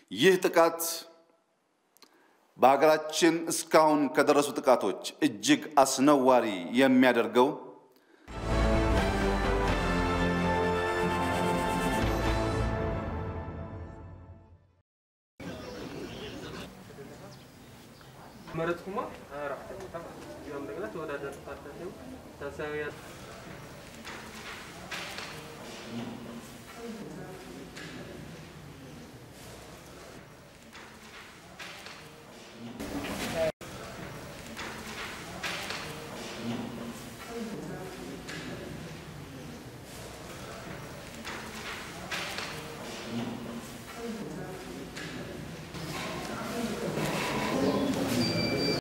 ይህ ጥቃት በሀገራችን እስካሁን ከደረሱ ጥቃቶች እጅግ አስነዋሪ የሚያደርገው مرتكما راح يوم دقلت ولا درت فاتني تساوي